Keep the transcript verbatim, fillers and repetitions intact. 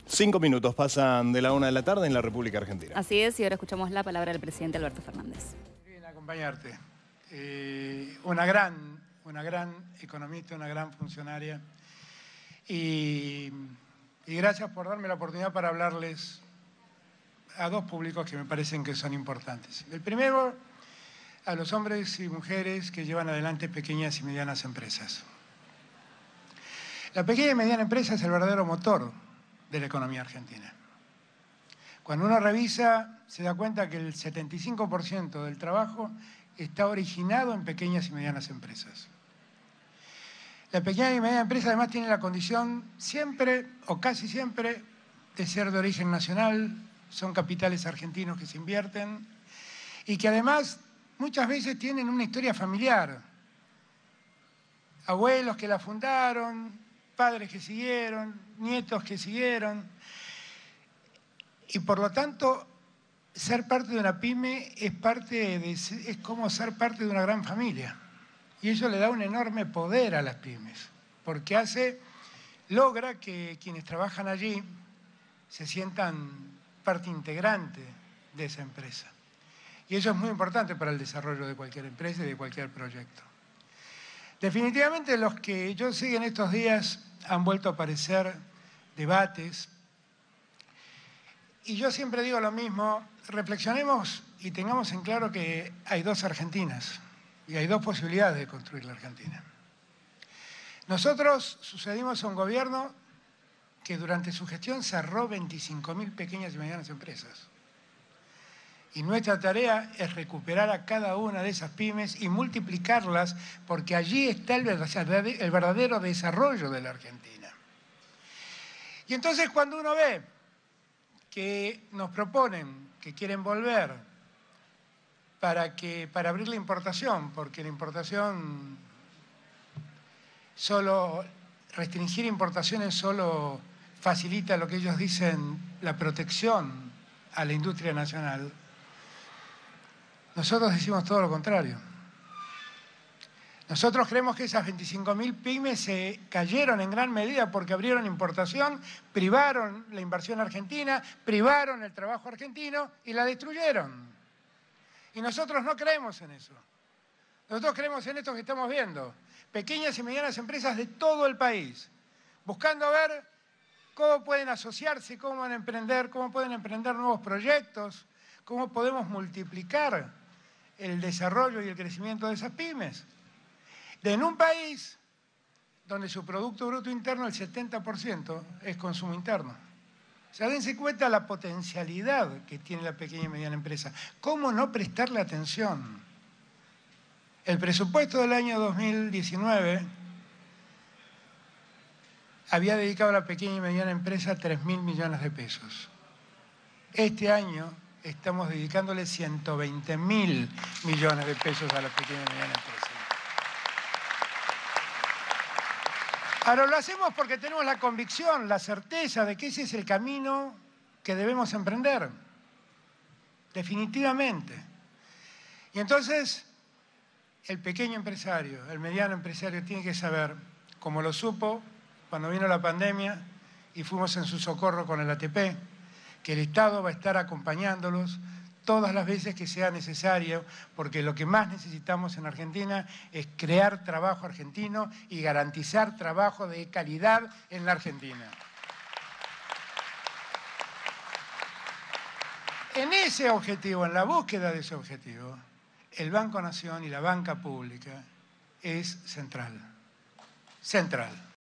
Cinco minutos pasan de la una de la tarde en la República Argentina. Así es, y ahora escuchamos la palabra del presidente Alberto Fernández. Bien, acompañarte. Eh, una gran, una gran economista, una gran funcionaria. Y, y gracias por darme la oportunidad para hablarles a dos públicos que me parecen que son importantes. El primero, a los hombres y mujeres que llevan adelante pequeñas y medianas empresas. La pequeña y mediana empresa es el verdadero motor de la economía argentina. Cuando uno revisa, se da cuenta que el setenta y cinco por ciento del trabajo está originado en pequeñas y medianas empresas. La pequeña y mediana empresa además tiene la condición siempre, o casi siempre, de ser de origen nacional, son capitales argentinos que se invierten y que además muchas veces tienen una historia familiar. Abuelos que la fundaron, padres que siguieron, nietos que siguieron. Y por lo tanto, ser parte de una pyme es, parte de, es como ser parte de una gran familia. Y eso le da un enorme poder a las pymes, porque hace, logra que quienes trabajan allí se sientan parte integrante de esa empresa. Y eso es muy importante para el desarrollo de cualquier empresa y de cualquier proyecto. Definitivamente los que yo sé que en estos días han vuelto a aparecer debates, y yo siempre digo lo mismo, reflexionemos y tengamos en claro que hay dos Argentinas y hay dos posibilidades de construir la Argentina. Nosotros sucedimos a un gobierno que durante su gestión cerró veinticinco mil pequeñas y medianas empresas. Y nuestra tarea es recuperar a cada una de esas pymes y multiplicarlas, porque allí está el verdadero desarrollo de la Argentina. Y entonces cuando uno ve que nos proponen, que quieren volver para, que, para abrir la importación, porque la importación, solo restringir importaciones solo facilita lo que ellos dicen, la protección a la industria nacional. Nosotros decimos todo lo contrario. Nosotros creemos que esas veinticinco mil pymes se cayeron en gran medida porque abrieron importación, privaron la inversión argentina, privaron el trabajo argentino y la destruyeron. Y nosotros no creemos en eso. Nosotros creemos en esto que estamos viendo. Pequeñas y medianas empresas de todo el país, buscando ver cómo pueden asociarse, cómo van a emprender, cómo pueden emprender nuevos proyectos, cómo podemos multiplicar el desarrollo y el crecimiento de esas pymes. De en un país donde su Producto Bruto Interno, el setenta por ciento, es consumo interno. O sea, dense cuenta la potencialidad que tiene la pequeña y mediana empresa. ¿Cómo no prestarle atención? El presupuesto del año dos mil diecinueve había dedicado a la pequeña y mediana empresa tres mil millones de pesos. Este año estamos dedicándole ciento veinte mil millones de pesos a la pequeña y mediana empresa. Ahora lo hacemos porque tenemos la convicción, la certeza de que ese es el camino que debemos emprender, definitivamente. Y entonces, el pequeño empresario, el mediano empresario tiene que saber, como lo supo cuando vino la pandemia y fuimos en su socorro con el A T P, que el Estado va a estar acompañándolos todas las veces que sea necesario, porque lo que más necesitamos en Argentina es crear trabajo argentino y garantizar trabajo de calidad en la Argentina. En ese objetivo, en la búsqueda de ese objetivo, el Banco Nación y la banca pública es central. Central.